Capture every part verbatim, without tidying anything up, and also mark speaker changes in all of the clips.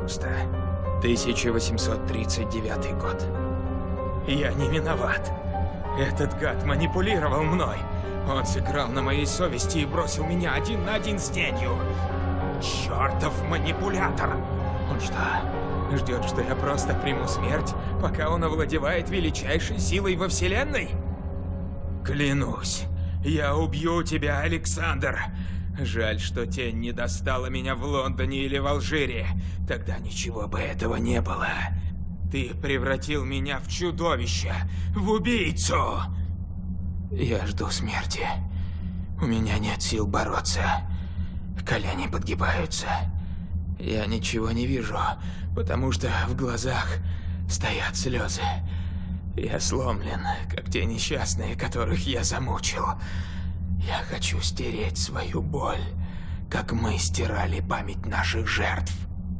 Speaker 1: августа, тысяча восемьсот тридцать девятый год. Я не виноват. Этот гад манипулировал мной. Он сыграл на моей совести и бросил меня один на один с тенью. Чертов манипулятор! Он что, ждет, что я просто приму смерть, пока он овладевает величайшей силой во Вселенной? Клянусь, я убью тебя, Александр! Жаль, что тень не достала меня в Лондоне или в Алжире. Тогда ничего бы этого не было. Ты превратил меня в чудовище, в убийцу! Я жду смерти. У меня нет сил бороться. Колени подгибаются. Я ничего не вижу, потому что в глазах стоят слезы. Я сломлен, как те несчастные, которых я замучил. Я хочу стереть свою боль, как мы стирали память наших жертв.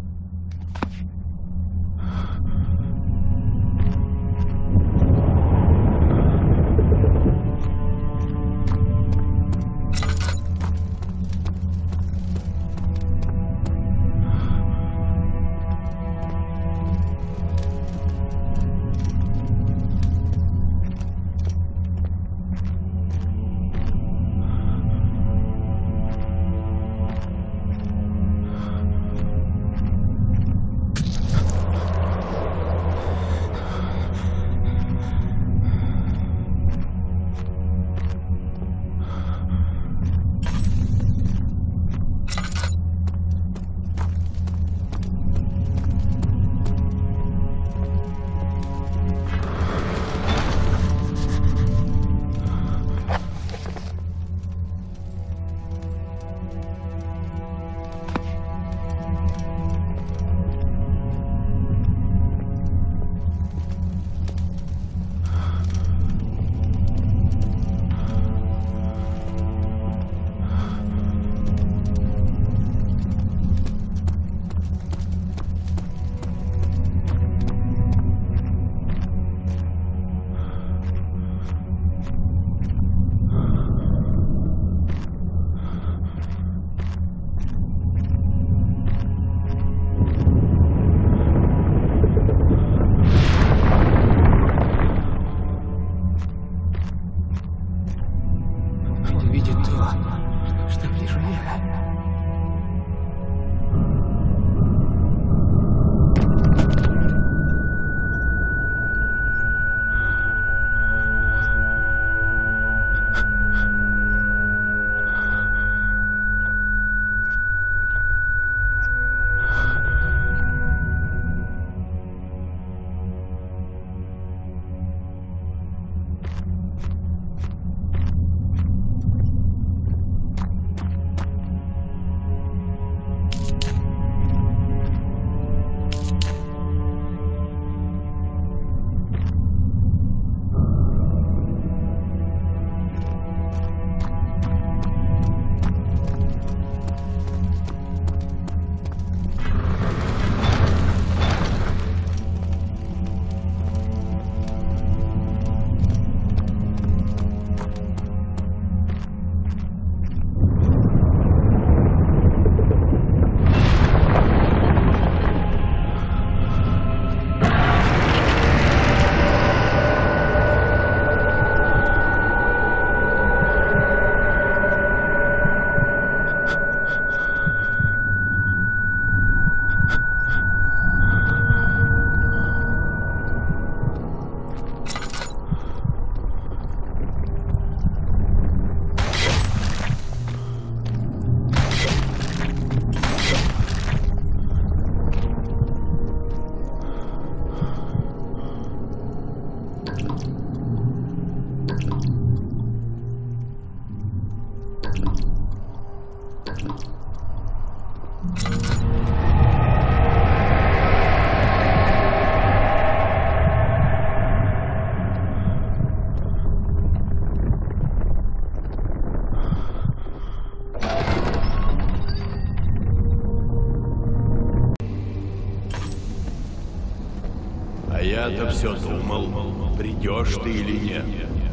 Speaker 2: А я-то все думал, придешь ты или нет.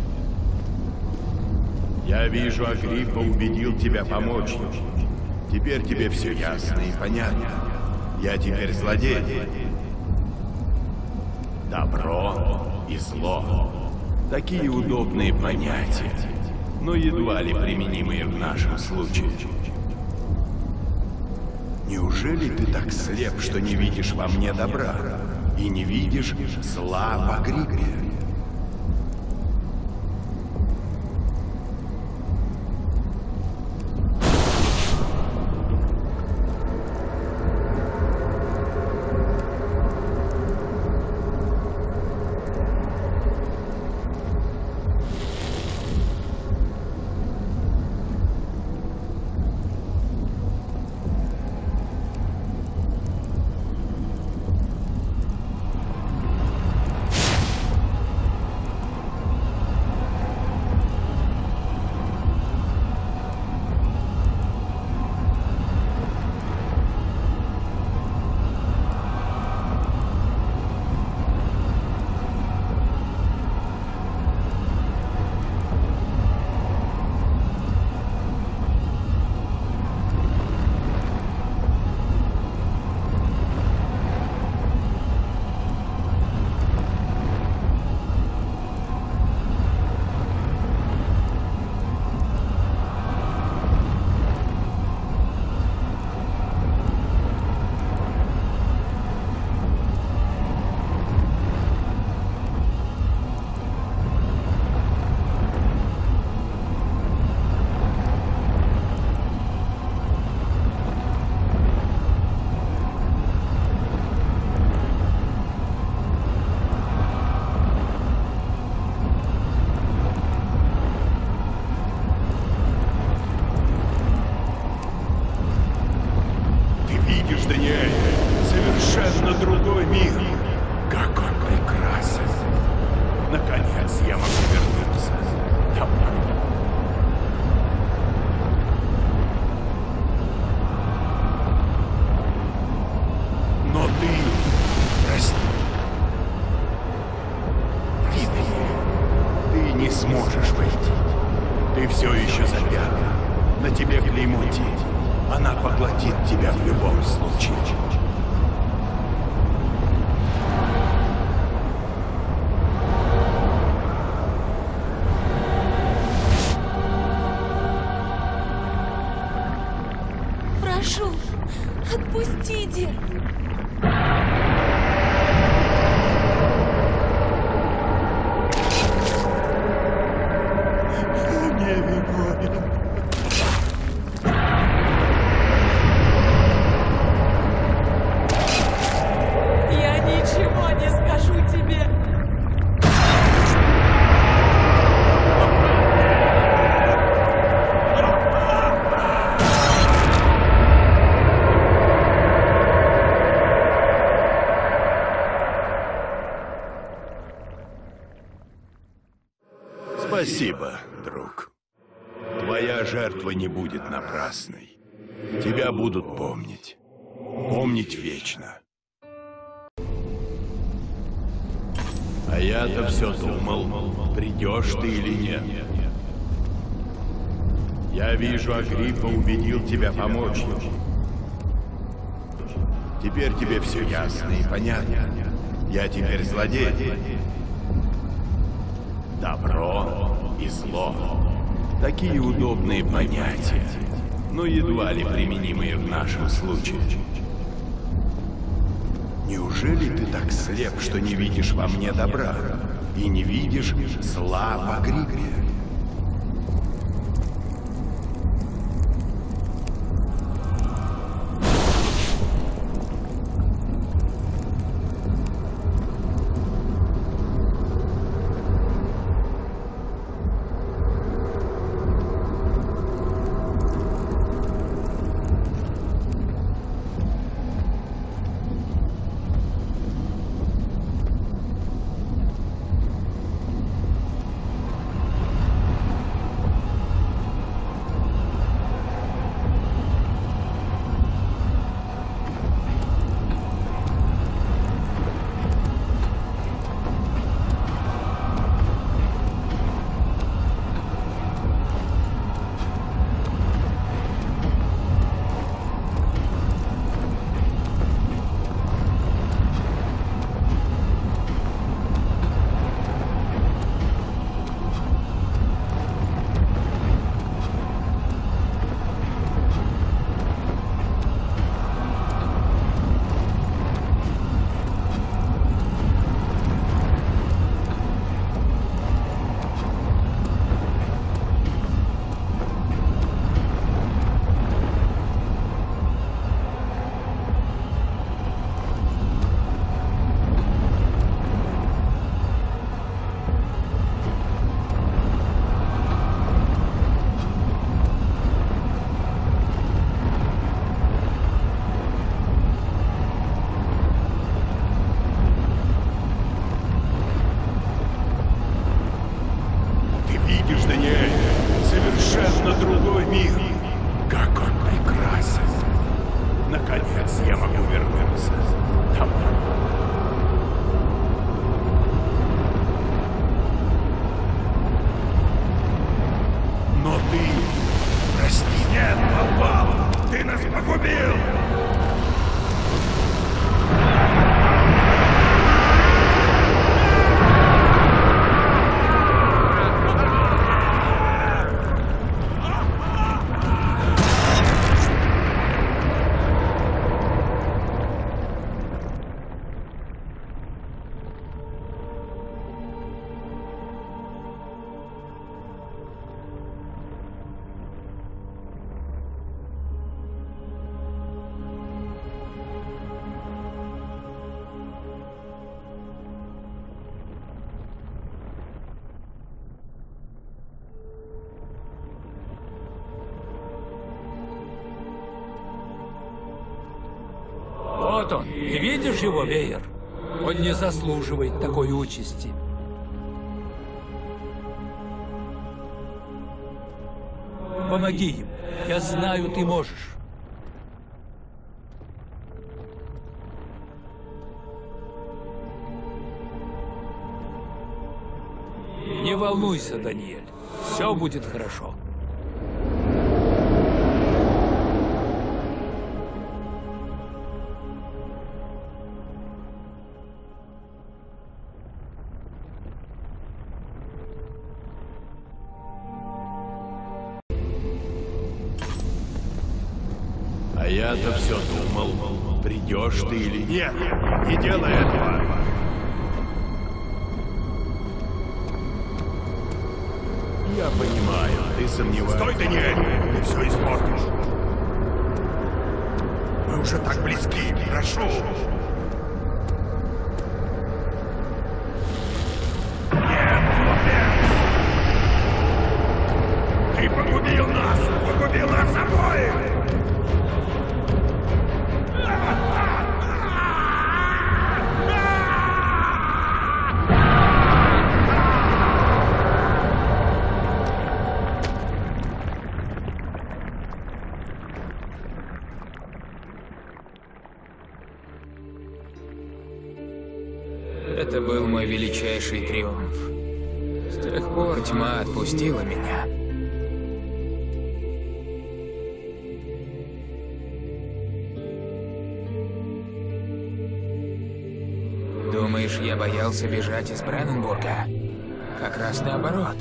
Speaker 2: Я вижу, Агриппа убедил тебя помочь ему. Теперь тебе все ясно и понятно. Я теперь злодей. Добро и зло. Такие удобные понятия, но едва ли применимые в нашем случае. Неужели ты так слеп, что не видишь во мне добра и не видишь зла в Агриппе?
Speaker 3: Прошу, отпустите! Я ничего не скажу тебе!
Speaker 2: Спасибо, друг. Твоя жертва не будет напрасной. Тебя будут помнить. Помнить вечно. А я-то все думал, придешь ты или нет. Я вижу, Агриппа убедил тебя помочь ему. Теперь тебе все ясно и понятно. Я теперь злодей. Добро и зло. Такие удобные понятия, но едва ли применимые в нашем случае. Неужели ты так слеп, что не видишь во мне добра и не видишь зла в Агриппе?
Speaker 4: Вот он. Ты видишь его, Веер? Он не заслуживает такой участи. Помоги ему. Я знаю, ты можешь. Не волнуйся, Даниэль. Все будет хорошо.
Speaker 2: А я-то все думал, придешь ты или нет. Не делай этого. Я понимаю, ты сомневаешься.
Speaker 5: Стой, Даниэль! Ты все испортишь. Мы уже так близки, прошу. Нет, глупец! Ты погубил нас! Погубил нас обоих!
Speaker 1: Это был мой величайший триумф. С тех пор тьма отпустила меня. Думаешь, я боялся бежать из Бренненбурга? Как раз наоборот.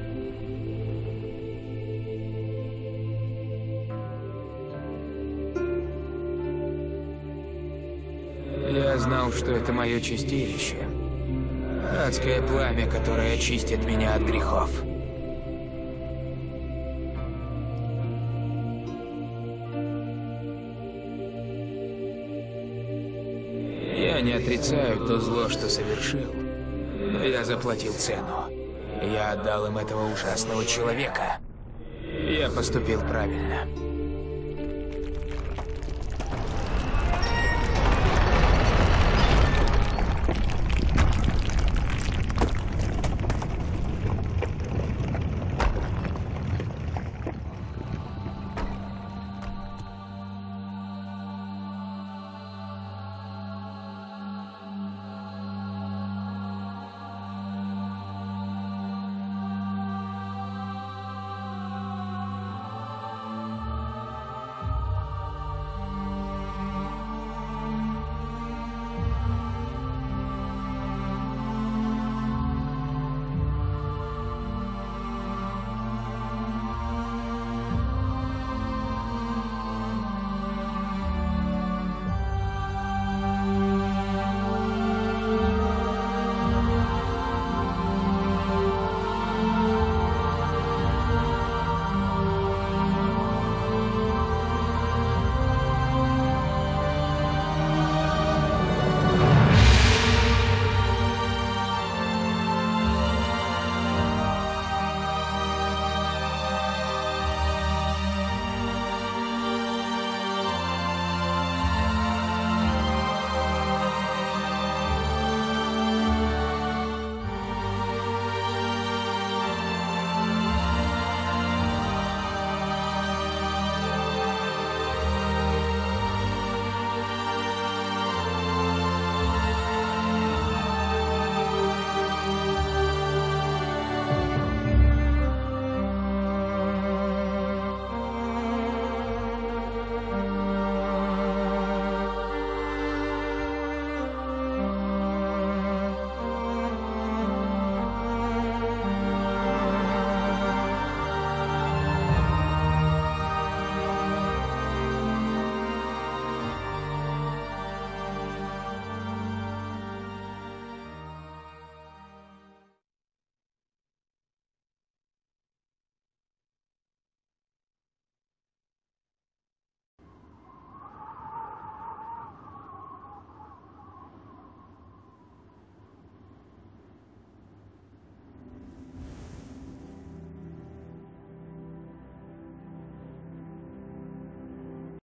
Speaker 1: Я знал, что это мое чистилище. Адское пламя, которое очистит меня от грехов. Я не отрицаю то зло, что совершил, но я заплатил цену. Я отдал им этого ужасного человека. Я поступил правильно.